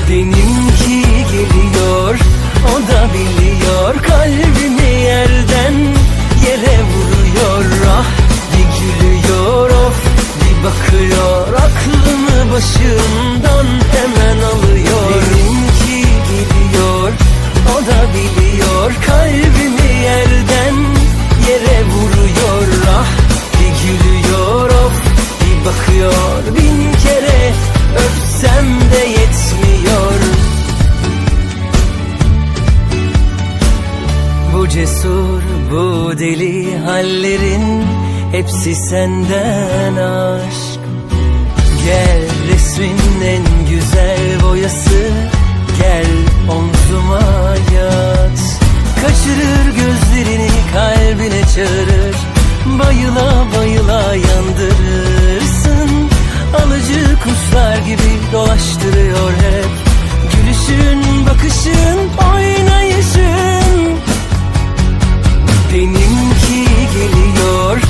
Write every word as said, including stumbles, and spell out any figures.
Benimki geliyor, o da biliyor, kalbimi yerden yere vuruyor. Ah, bir gülüyor, of, bir bakıyor, aklımı başımdan hemen alıyor. Benimki geliyor, o da biliyor, kalbimi yerden yere vuruyor. Ah, bir gülüyor, of, bir bakıyor, bin kere öpsem de yetmiyor. Bu cesur, bu deli hallerin hepsi senden aşk. Gel resmin en güzel boyası, gel omzuma yat. Kaçırır gözlerini, kalbine çağırır, bayıla bayıla yandırırsın. Alıcı kuşlar gibi dolaştırıyor hep gülüşün, bakışın, oynayışın. Benim